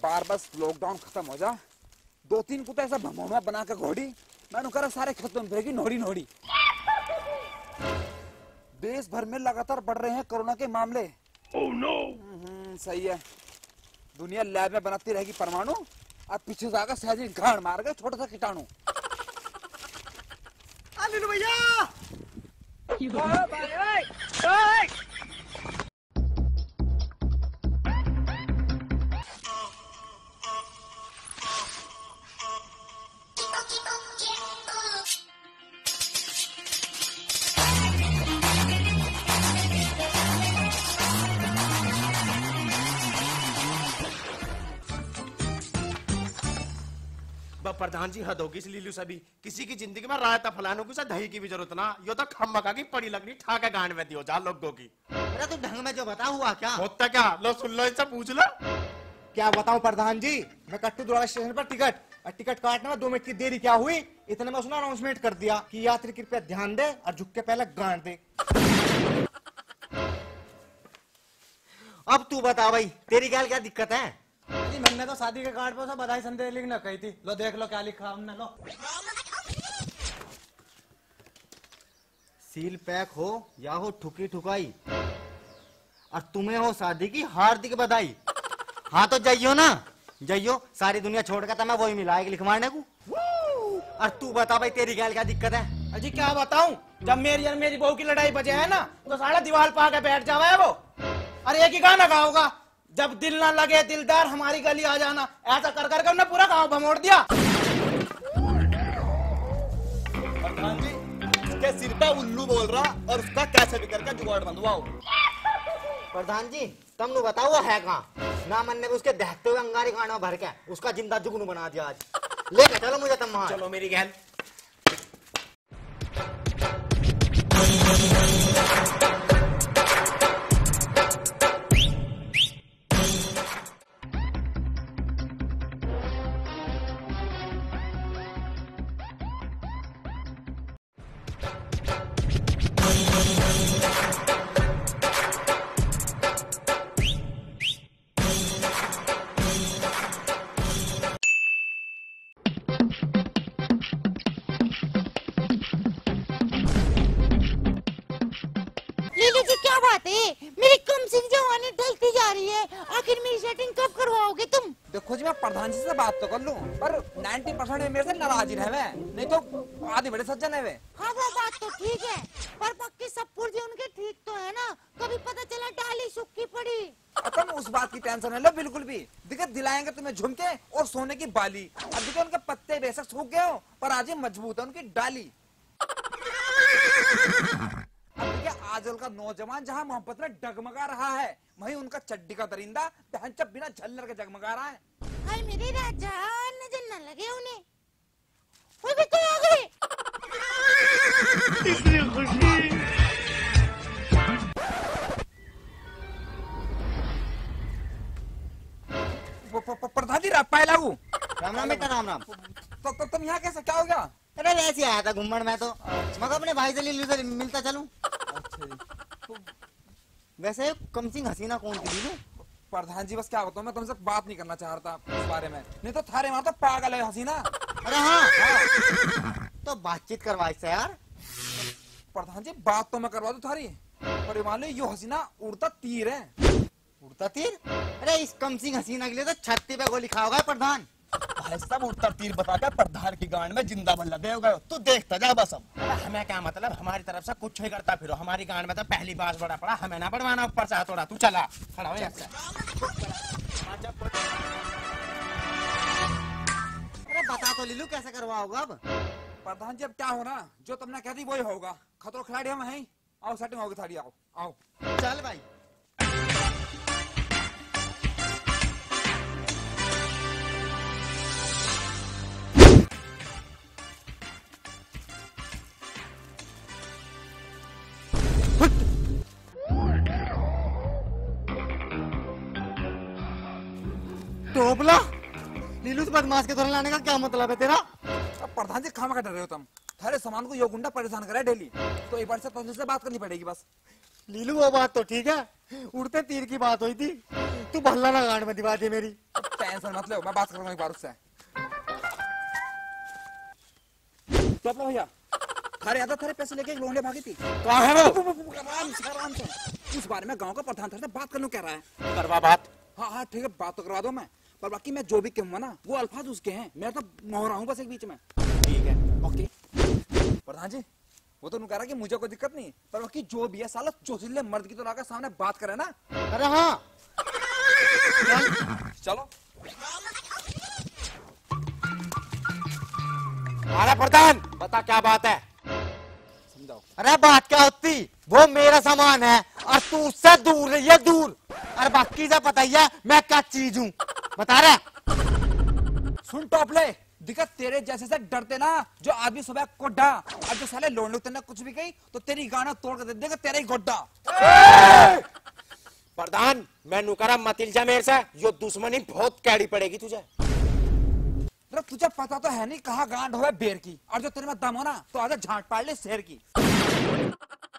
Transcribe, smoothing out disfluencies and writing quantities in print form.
बार बस लॉकडाउन खत्म हो जा, 2-3 कुत्ते ऐसा भमोड़ा बना के घोड़ी मैंने कहा सारे खत्म रहेगी नोड़ी नोड़ी। देश भर में लगातार बढ़ रहे हैं कोरोना के मामले। oh, no. सही है, दुनिया लैब में बनाती रहेगी परमाणु और पीछे जाकर सहजी गाड़ मार गए छोटा सा कीटाणु। भैया प्रधान जी हद होगी इस लीलू सभी किसी की जिंदगी में रायता फलानों की दही की भी जरूरत ना, यो तो खम्मका की पड़ी लगनी ठाके गांड में दियो जा लोगों की। अरे तू ढंग में जो बता हुआ क्या होता क्या लो सुन लो इनसे पूछ लो। क्या बताऊं प्रधान जी, मैं कट्टू द्वारा स्टेशन पर टिकट काटने में 2 मिनट की देरी क्या हुई, इतने में उसने अनाउंसमेंट कर दिया कि यात्री कृपया ध्यान दे और झुक के पहले गांड दे। अब तू बता भाई तेरी क्या दिक्कत है? मैंने तो शादी के कार्ड पर बधाई संदेश लिखना कही थी, लो देख लो क्या लिखा हमने। लो सील पैक हो या हो ठुकी ठुकाई और तुम्हें हो शादी की हार्दिक बधाई। हाँ तो जाइयो ना, जाइयो, सारी दुनिया छोड़ कर मैं वही मिलाएगी लिख मारने को। और तू बता भाई तेरी क्या दिक्कत है? अजी क्या बताऊं, जब मेरी और मेरी बहू की लड़ाई बजे है ना तो साला दीवार पा के बैठ जावा है वो। अरे एक ही गाना गाओगा, जब दिल ना लगे दिलदार हमारी गली आ जाना, ऐसा कर करके उन्हें पूरा गांव भमोड़ दिया। प्रधान जी उसके सिर पे उल्लू बोल रहा और उसका कैसे भी करके जुगाड़ बंधवाओ। प्रधान जी तुम नु बताओ वो है कहाँ? ना मन ने उसके दहते हुए अंगारी गाना भर के उसका जिंदा जुगनू बना दिया आज। लेके चलो मुझे तुम वहां। चलो मेरी गहन। क्या बात है, मेरी कम सिंह जवानी ढलती जा रही है, आखिर मेरी सेटिंग कब करवाओगे तुम? देखो जी मैं प्रधान जी से बात तो कर लूं, पर 90% मेरे से नाराज ही रहे, नहीं तो आधे बड़े सज्जन है वे। हाँ वो बात तो ठीक है, पर पक्की सब पुर्जे उनके ठीक तो है ना, कभी पता चला डाली सूखी पड़ी। तुम उस बात की टेंशन न लो बिल्कुल भी, दिक्कत दिलाएंगे तुम्हें झुमके और सोने की बाली। अब देखो उनके पत्ते बेशक सूख गए हो पर आज ही मजबूत है उनकी डाली। अब देखिए आजकल का नौजवान जहाँ मोहब्बत में डगमगा रहा है, वहीं उनका चड्डी का दरिंदा बहनचोद बिना झल्लर के जगमगा रहा है। हाय मेरे राजा नजर न लगे उन्हें, वो भी तो आ गए। इतनी खुशी। प्रधान जी पाए लागू। राम राम बेटा राम राम। तो तुम यहाँ कैसे, क्या हो गया? अरे वैसे आया था घूमन में, तो मगर अपने भाई से लीलू से मिलता चलूं। वैसे कम सिंह हसीना कौन थी लीलू? प्रधान जी बस क्या बताऊं, मैं तुमसे बात नहीं करना चाह रहा था इस बारे में, नहीं तो थारे वहां तो पागल है हसीना। अरे हाँ तो बातचीत करवा इससे यार। प्रधान जी बात तो मैं करवा दूं थारी, पर मान लो यो हसीना उड़ता तीर है। उड़ता तीर? अरे इस कम सिंह हसीना के लिए तो छत्ती पे गोली खाओगा प्रधान। भाई साहब उड़ता तीर बताकर प्रधान की गांड में जिंदा बल्ला देगा, तू देखता जा बस। अब हमें क्या मतलब, हमारी तरफ से कुछ ही करता फिर हमारी गांड में तो पहली बार बड़ा पड़ा, हमें ना बढ़वाना ऊपर से थोड़ा। तू चला खड़ा हो। अरे बता तो लीलू कैसे करवाओगा अब? प्रधान जी अब क्या होना, जो तुमने कह दी वही होगा। खतरो खिलाड़ी हम हैं, आओ सेटिंग होगी थारी, आओ आओ। चल भाई। टोपला लीलू बदमाश के तरह लाने का क्या मतलब है तेरा? अब प्रधान जी खामा का डर रहे हो तुम, थारे सामान को यो गुंडा परेशान करे डेली, तो एक बार से तुमसे बात करनी पड़ेगी बस। लीलू वो बात तो ठीक है, उड़ते तीर की बात हुई थी, तू भल्ला ना गांड में दिवा दे मेरी। टेंशन मत लो, मैं बात करूंगा एक बार उससे। तो अपना भैया थारे आता थारे पैसे लेके लोन ले भागी थी। कहाँ है वो? आराम से आराम से। इस बारे में गांव का प्रधान था, बात कर लूं कह रहा है। करवा बात। हाँ हाँ ठीक है, बात तो करवा दो मैं, पर बाकी मैं जो भी कहूंगा ना वो अल्फाज उसके हैं, मैं तो मोहरा हूँ बस एक बीच में। ठीक है। ओके प्रधान जी, वो तो कह रहा कि मुझे कोई दिक्कत नहीं, पर बाकी जो भी है साला चोचिले मर्द की तो लाकर सामने बात करे ना। अरे हाँ चलो अरे प्रधान बता क्या बात है? समझाओ। अरे बात क्या होती, वो मेरा सामान है और तू उससे दूर रहिए, दूर। अरे बाकी से पता ही है मैं क्या चीज हूँ, बता रहा। सुन टॉपले, दिक्कत तेरे जैसे से डरते ना जो आदमी सुबह कोड्डा, और जो साले लोन लोग कुछ भी कही तो तेरी गाना तोड़ कर दे देगा तेरा ही गोड्डा। प्रधान मैं नुकरा मत इल्जा मेरे से, यो दुश्मनी बहुत कैडी पड़ेगी तुझे। तुझे पता तो है नहीं कहाँ गांड हो बेर की, और जो तेरे में दम हो ना तो आजा झांट पाड़ ले शेर की।